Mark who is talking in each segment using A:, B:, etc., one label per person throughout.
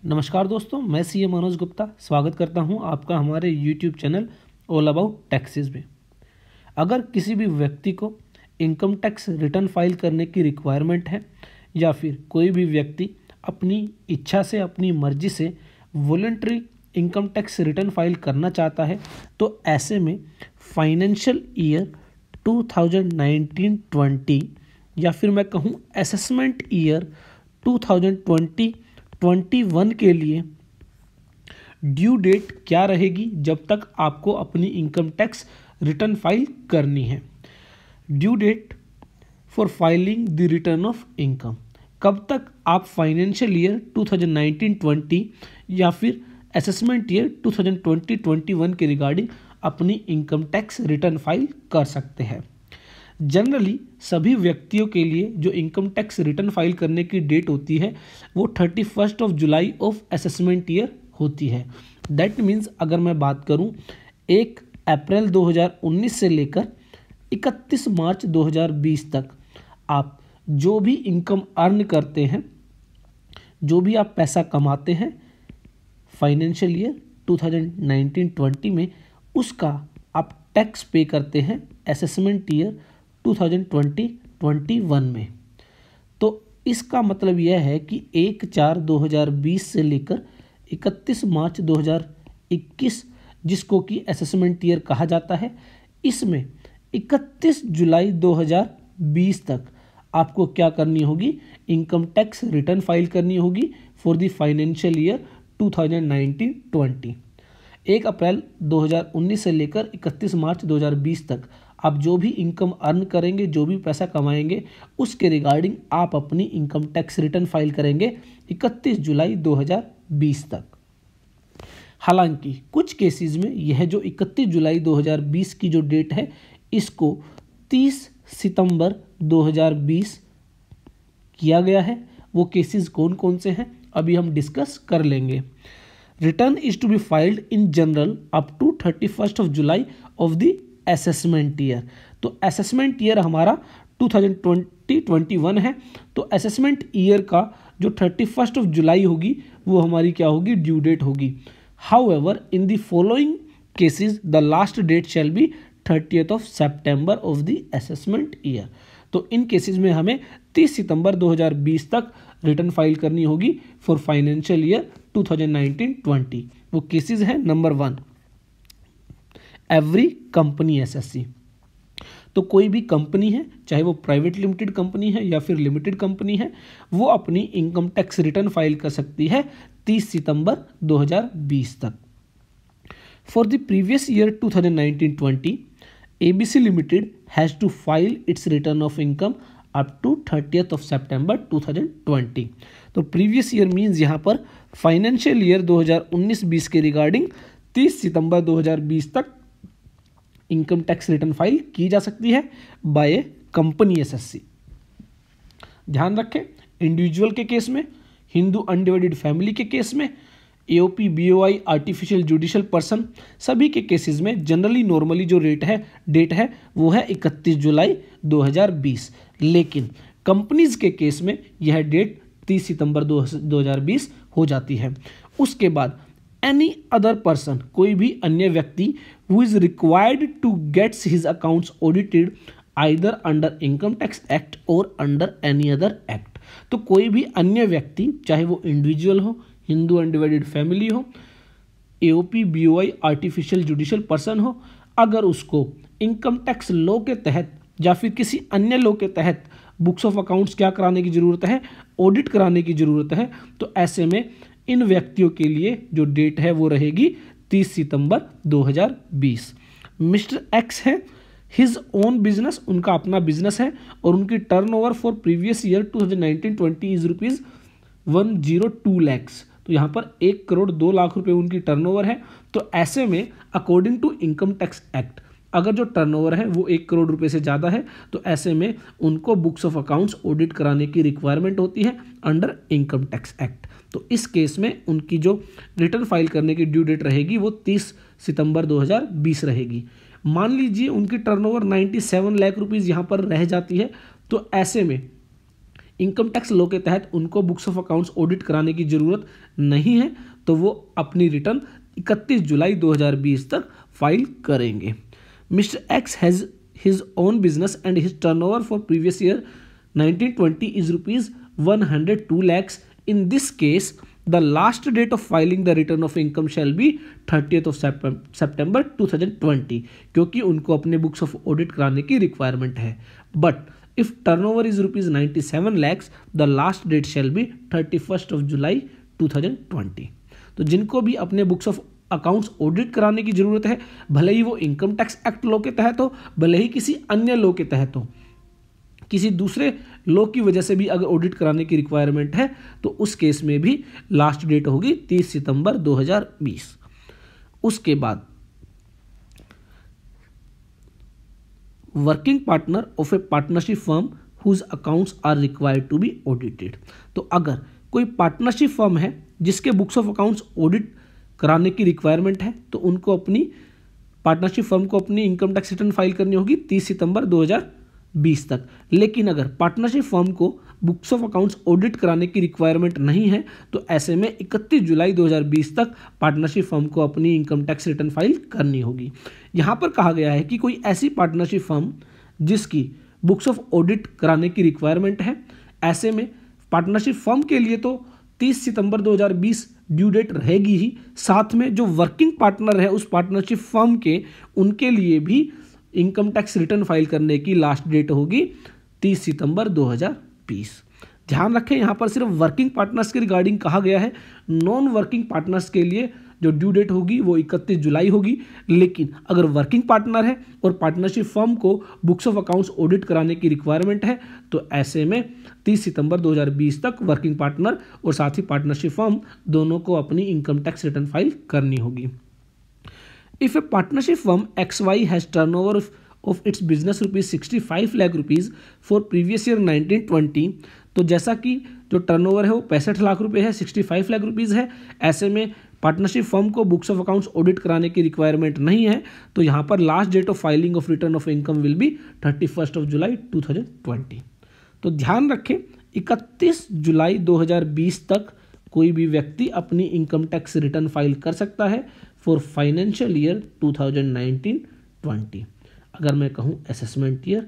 A: नमस्कार दोस्तों, मैं सीए मनोज गुप्ता स्वागत करता हूं आपका हमारे YouTube channel all about taxes में। अगर किसी भी व्यक्ति को इनकम टैक्स रिटर्न फाइल करने की रिक्वायरमेंट है या फिर कोई भी व्यक्ति अपनी इच्छा से अपनी मर्जी से voluntary income tax return file करना चाहता है, तो ऐसे में फाइनेंशियल ईयर 2019-20 या फिर मैं कहूँ असेसमेंट ईयर 2020-21 के लिए ड्यू डेट क्या रहेगी जब तक आपको अपनी इनकम टैक्स रिटर्न फाइल करनी है। Due date for filing the return of income, कब तक आप फाइनेंशियल ईयर 2019-20 या फिर असेसमेंट ईयर 2020-21 के रिगार्डिंग अपनी इनकम टैक्स रिटर्न फाइल कर सकते हैं। जनरली सभी व्यक्तियों के लिए जो इनकम टैक्स रिटर्न फाइल करने की डेट होती है वो 31 जुलाई ऑफ असेसमेंट ईयर होती है। दैट मीन्स अगर मैं बात करूं 1 अप्रैल 2019 से लेकर 31 मार्च 2020 तक आप जो भी इनकम अर्न करते हैं, जो भी आप पैसा कमाते हैं फाइनेंशियल ईयर 2019-20 में, उसका आप टैक्स पे करते हैं असेसमेंट ईयर 2020-21 में। तो इसका मतलब यह है कि 1/4/2020 से लेकर 31 मार्च 2021 जिसको कि असेसमेंट ईयर कहा जाता है, इसमें 31 जुलाई 2020 तक आपको क्या करनी होगी, इनकम टैक्स रिटर्न फाइल करनी होगी for the financial year 2019-20। 1 April 2019 से लेकर 31 मार्च 2020 तक आप जो भी इनकम अर्न करेंगे, जो भी पैसा कमाएंगे, उसके रिगार्डिंग आप अपनी इनकम टैक्स रिटर्न फाइल करेंगे 31 जुलाई 2020 तक। हालांकि कुछ केसेस में यह जो 31 जुलाई 2020 की जो डेट है, इसको 30 सितंबर 2020 किया गया है। वो केसेस कौन कौन से हैं अभी हम डिस्कस कर लेंगे। Return is to be filed in general up to 31 July of the assessment year. तो असेसमेंट ईयर हमारा 2020-21 है, तो असेसमेंट ईयर का जो 31 जुलाई होगी वो हमारी क्या होगी, ड्यू डेट होगी। However in the following cases the last date shall be 30 September of the assessment year. तो इन केसेस में हमें 30 सितंबर 2020 तक रिटर्न फाइल करनी होगी फॉर फाइनेंशियल ईयर 2019-20। वो केसेस है नंबर 1, एवरी कंपनी एसएससी। तो कोई भी कंपनी है, चाहे वो प्राइवेट लिमिटेड कंपनी है या फिर लिमिटेड कंपनी है, वो अपनी इनकम टैक्स रिटर्न फाइल कर सकती है 30 सितंबर 2020 तक। For the previous year 2019-20 ABC Limited has to file its return of income up to 30th September 2020। तो प्रीवियस ईयर मीन्स यहाँ पर फाइनेंशियल ईयर 2019-20 के रिगार्डिंग 30 सितंबर 2020 तक इनकम टैक्स रिटर्न फाइल की जा सकती है बाय ए कंपनी एसएससी। ध्यान रखें, इंडिविजुअल के केस में, हिंदू अनडिवाइडेड फैमिली के केस में, AOP BOI artificial judicial person, सभी के केसेस में जनरली नॉर्मली जो डेट है वो है 31 जुलाई 2020। लेकिन कंपनीज के केस में यह डेट 30 सितंबर 2020 हो जाती है। उसके बाद एनी अदर पर्सन, कोई भी अन्य व्यक्ति who is required to gets his accounts audited either under income tax act और अंडर एनी अदर एक्ट। तो कोई भी अन्य व्यक्ति, चाहे वो इंडिविजुअल हो, हिंदू अनडिवाइडेड फैमिली हो, AOP BOI artificial judicial person हो, अगर उसको इनकम टैक्स लॉ के तहत या फिर किसी अन्य लॉ के तहत बुक्स ऑफ अकाउंट्स क्या कराने की ज़रूरत है, ऑडिट कराने की ज़रूरत है, तो ऐसे में इन व्यक्तियों के लिए जो डेट है वो रहेगी 30 सितंबर 2020। मिस्टर एक्स है, हिज ओन बिजनेस, उनका अपना बिजनेस है और उनकी turnover for previous year 2019-20 is ₹102 lakh. तो यहाँ पर 1,02,00,000 रुपये उनकी टर्नओवर है। तो ऐसे में according to income tax act अगर जो टर्नओवर है वो 1 करोड़ रुपए से ज़्यादा है, तो ऐसे में उनको बुक्स ऑफ अकाउंट्स ऑडिट कराने की रिक्वायरमेंट होती है अंडर इनकम टैक्स एक्ट। तो इस केस में उनकी जो रिटर्न फाइल करने की ड्यू डेट रहेगी वो 30 सितंबर 2020 रहेगी। मान लीजिए उनकी टर्नओवर 97 लाख रुपीज़ यहाँ पर रह जाती है, तो ऐसे में इनकम टैक्स लॉ के तहत उनको बुक्स ऑफ अकाउंट्स ऑडिट कराने की ज़रूरत नहीं है, तो वो अपनी रिटर्न 31 जुलाई 2020 तक फाइल करेंगे। Mister X has his own business and his turnover for previous year 1920 is ₹102 lakhs. In this case, the last date of filing the return of income shall be 30th of September 2020, क्योंकि उनको अपने books of audit कराने की requirement है। But if turnover is ₹97 lakhs, the last date shall be 31st of July 2020। तो जिनको भी अपने बुक्स ऑफ अकाउंट्स ऑडिट कराने की जरूरत है, भले ही वो इनकम टैक्स एक्ट लॉ के तहत हो, भले ही किसी अन्य लॉ के तहत हो, किसी दूसरे लॉ की वजह से भी अगर ऑडिट कराने की रिक्वायरमेंट है, तो उस केस में भी लास्ट डेट होगी 30 सितंबर 2020। उसके बाद working partner of a partnership firm whose accounts are required to be audited. तो अगर कोई पार्टनरशिप फर्म है जिसके बुक्स ऑफ अकाउंट्स ऑडिट कराने की रिक्वायरमेंट है, तो उनको अपनी पार्टनरशिप फर्म को अपनी इनकम टैक्स रिटर्न फाइल करनी होगी 30 सितंबर 2020 तक। लेकिन अगर पार्टनरशिप फर्म को बुक्स ऑफ अकाउंट्स ऑडिट कराने की रिक्वायरमेंट नहीं है, तो ऐसे में 31 जुलाई 2020 तक पार्टनरशिप फर्म को अपनी इनकम टैक्स रिटर्न फाइल करनी होगी। यहाँ पर कहा गया है कि कोई ऐसी पार्टनरशिप फर्म जिसकी बुक्स ऑफ ऑडिट कराने की रिक्वायरमेंट है, ऐसे में पार्टनरशिप फर्म के लिए तो 30 सितंबर 2020 ड्यू डेट रहेगी ही, साथ में जो वर्किंग पार्टनर है उस पार्टनरशिप फर्म के, उनके लिए भी इनकम टैक्स रिटर्न फाइल करने की लास्ट डेट होगी 30 सितंबर 2020। ध्यान रखें, यहाँ पर सिर्फ वर्किंग पार्टनर्स के रिगार्डिंग कहा गया है। नॉन वर्किंग पार्टनर्स के लिए जो ड्यू डेट होगी वो 31 जुलाई होगी। लेकिन अगर वर्किंग पार्टनर है और पार्टनरशिप फर्म को बुक्स ऑफ अकाउंट्स ऑडिट कराने की रिक्वायरमेंट है, तो ऐसे में 30 सितंबर 2020 तक वर्किंग पार्टनर और साथ ही पार्टनरशिप फर्म दोनों को अपनी इनकम टैक्स रिटर्न फाइल करनी होगी। If a partnership firm XY has turnover of its business ₹65 lakh for previous year 1920, तो जैसा कि जो टर्नओवर है वो 65 लाख रुपए है, 65 लाख रुपीज़ है, ऐसे में पार्टनरशिप फर्म को बुक्स ऑफ अकाउंट्स ऑडिट कराने की रिक्वायरमेंट नहीं है, तो यहाँ पर last date of filing of return of income will be 31 of July 2020। तो ध्यान रखें, 31 जुलाई 2020 तक कोई भी व्यक्ति अपनी इनकम टैक्स रिटर्न फाइल कर सकता है फॉर फाइनेंशियल ईयर 2019-20। अगर मैं कहूँ असेसमेंट ईयर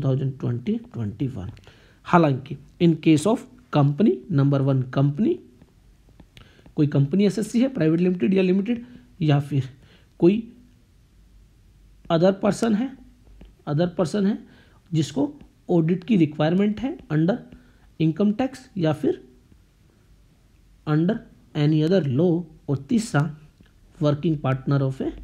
A: 2020-21। हालांकि in case of company, number 1 company, कोई कंपनी एसएससी है प्राइवेट लिमिटेड या लिमिटेड, या फिर कोई अदर पर्सन है जिसको ऑडिट की रिक्वायरमेंट है अंडर इनकम टैक्स या फिर अंडर एनी अदर लॉ, और तीसरा working partner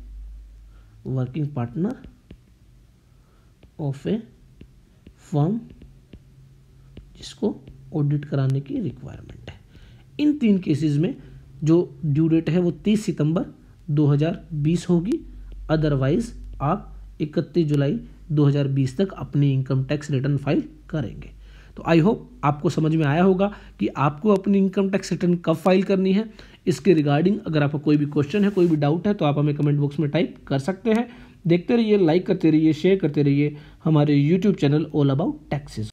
A: of a firm जिसको ऑडिट कराने की रिक्वायरमेंट है। इन 3 केसेस में जो ड्यू डेट है वो 30 सितंबर 2020 होगी। अदरवाइज आप 31 जुलाई 2020 तक अपनी इनकम टैक्स रिटर्न फाइल करेंगे। तो आई होप आपको समझ में आया होगा कि आपको अपनी इनकम टैक्स रिटर्न कब फाइल करनी है। इसके रिगार्डिंग अगर आपको कोई भी क्वेश्चन है, कोई भी डाउट है, तो आप हमें कमेंट बॉक्स में टाइप कर सकते हैं। देखते रहिए, लाइक करते रहिए, शेयर करते रहिए हमारे YouTube channel all about taxes.